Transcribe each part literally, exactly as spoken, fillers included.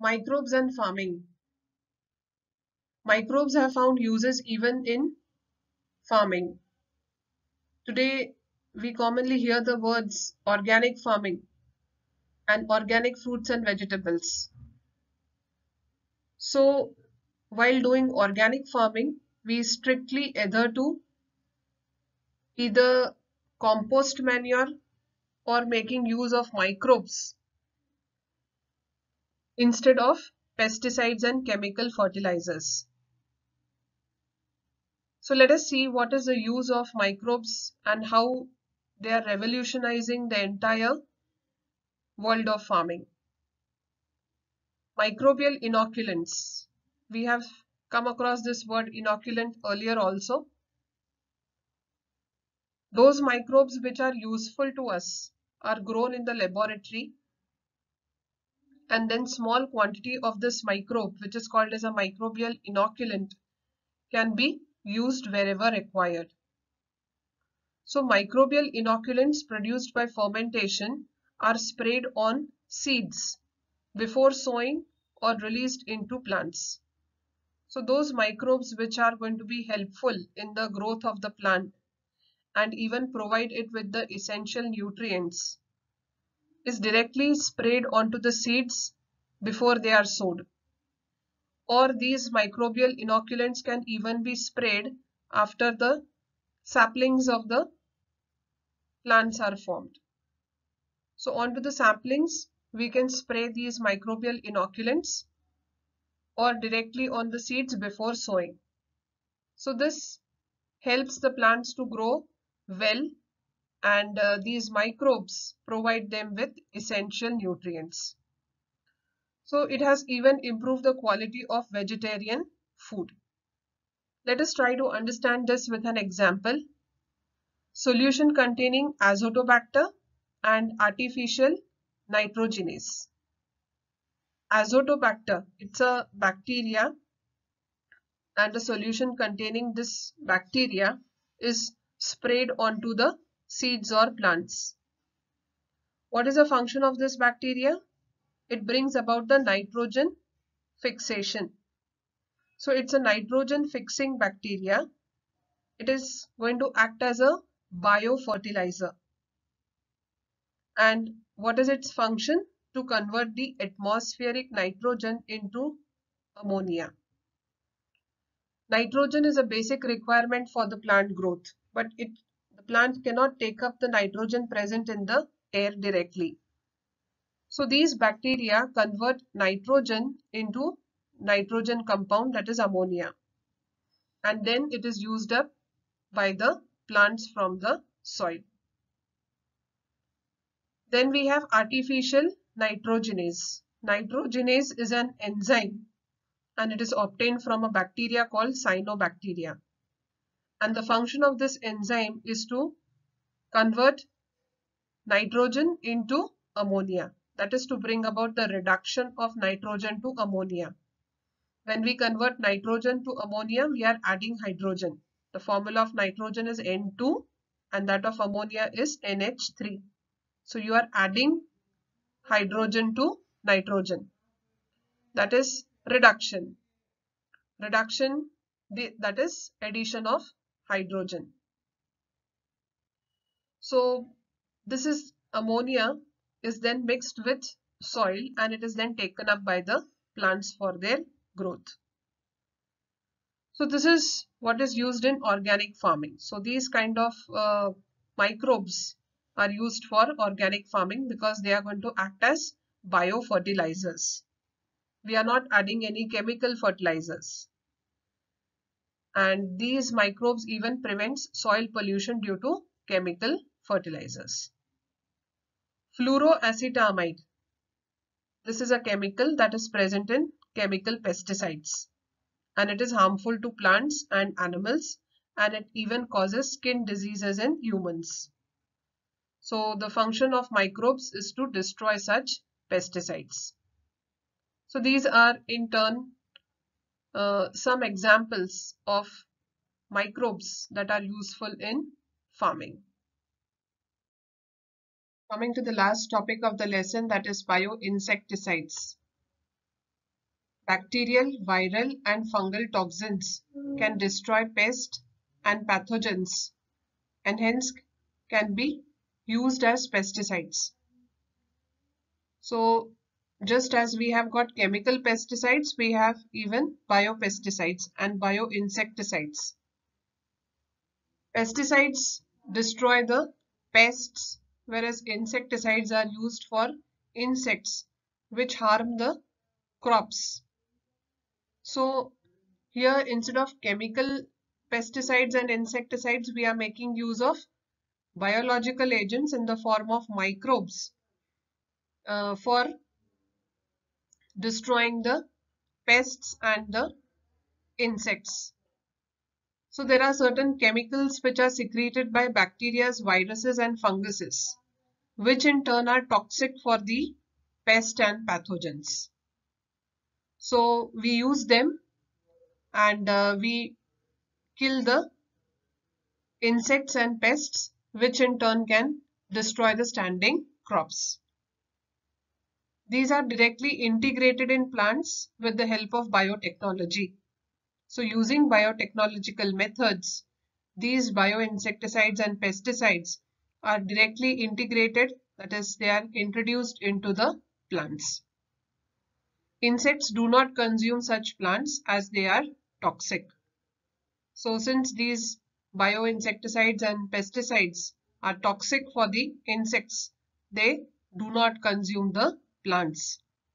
Microbes and farming. Microbes have found uses even in farming. Today, we commonly hear the words organic farming and organic fruits and vegetables. So, while doing organic farming, we strictly adhere to either compost manure or making use of microbes instead of pesticides and chemical fertilizers. So let us see what is the use of microbes and how they are revolutionizing the entire world of farming. Microbial inoculants. We have come across this word inoculant earlier also. Those microbes which are useful to us are grown in the laboratory, and then small quantity of this microbe, which is called as a microbial inoculant, can be used wherever required. So microbial inoculants produced by fermentation are sprayed on seeds before sowing or released into plants. So those microbes which are going to be helpful in the growth of the plant and even provide it with the essential nutrients is directly sprayed onto the seeds before they are sowed. Or these microbial inoculants can even be sprayed after the saplings of the plants are formed. So onto the saplings, we can spray these microbial inoculants or directly on the seeds before sowing. So this helps the plants to grow well, and uh, these microbes provide them with essential nutrients. So it has even improved the quality of vegetarian food. Let us try to understand this with an example. Solution containing azotobacter and artificial nitrogenase. Azotobacter, it's a bacteria, and a solution containing this bacteria is sprayed onto the seeds or plants. What is the function of this bacteria? It brings about the nitrogen fixation. So it's a nitrogen fixing bacteria. It is going to act as a biofertilizer. And what is its function? To convert the atmospheric nitrogen into ammonia. Nitrogen is a basic requirement for the plant growth, but it, the plant cannot take up the nitrogen present in the air directly. So these bacteria convert nitrogen into nitrogen compound, that is ammonia, and then it is used up by the plants from the soil. Then we have artificial nitrogenase. Nitrogenase is an enzyme, and it is obtained from a bacteria called cyanobacteria. And the function of this enzyme is to convert nitrogen into ammonia. That is to bring about the reduction of nitrogen to ammonia. When we convert nitrogen to ammonia, we are adding hydrogen. The formula of nitrogen is N two and that of ammonia is N H three. So you are adding hydrogen to nitrogen. That is reduction. Reduction, that is addition of hydrogen. So this is ammonia is then mixed with soil and it is then taken up by the plants for their growth. So this is what is used in organic farming. So these kind of uh, microbes are used for organic farming because they are going to act as biofertilizers. We are not adding any chemical fertilizers. And these microbes even prevents soil pollution due to chemical fertilizers. Fluoroacetamide. This is a chemical that is present in chemical pesticides, and it is harmful to plants and animals, and it even causes skin diseases in humans. So the function of microbes is to destroy such pesticides. So these are in turn uh, some examples of microbes that are useful in farming. Coming to the last topic of the lesson, that is bioinsecticides. bacterial, viral, and fungal toxins can destroy pests and pathogens and hence can be used as pesticides. So just as we have got chemical pesticides, we have even biopesticides and bioinsecticides. Pesticides destroy the pests, whereas insecticides are used for insects which harm the crops. So here instead of chemical pesticides and insecticides, we are making use of biological agents in the form of microbes uh, for destroying the pests and the insects. So there are certain chemicals which are secreted by bacteria, viruses and funguses, which in turn are toxic for the pest and pathogens. So we use them and uh, we kill the insects and pests, which in turn can destroy the standing crops. These are directly integrated in plants with the help of biotechnology. So using biotechnological methods, these bioinsecticides and pesticides are directly integrated, that is, they are introduced into the plants. Insects do not consume such plants as they are toxic. So since these bioinsecticides and pesticides are toxic for the insects, they do not consume the plants.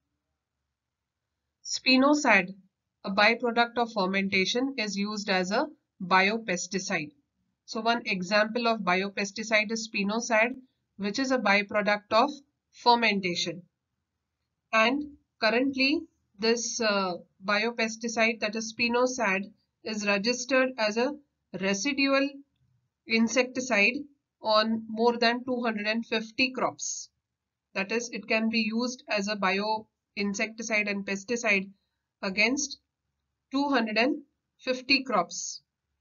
Spinosad, a byproduct of fermentation, is used as a biopesticide. So one example of biopesticide is spinosad, which is a byproduct of fermentation. And currently this uh, biopesticide, that is spinosad, is registered as a residual insecticide on more than two hundred fifty crops. That is, it can be used as a bioinsecticide and pesticide against two hundred fifty crops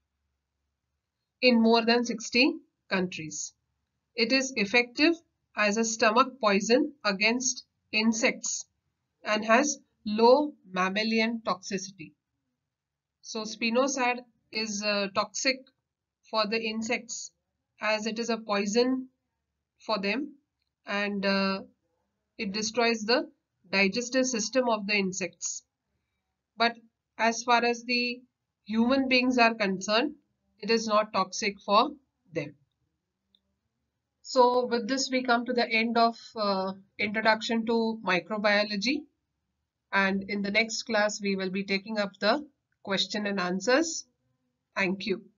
in more than sixty countries. It is effective as a stomach poison against insects and has low mammalian toxicity. So spinosad is uh, toxic for the insects as it is a poison for them, and uh, it destroys the digestive system of the insects. But as far as the human beings are concerned, it is not toxic for them. So with this we come to the end of uh, introduction to microbiology, and in the next class we will be taking up the question and answers. Thank you.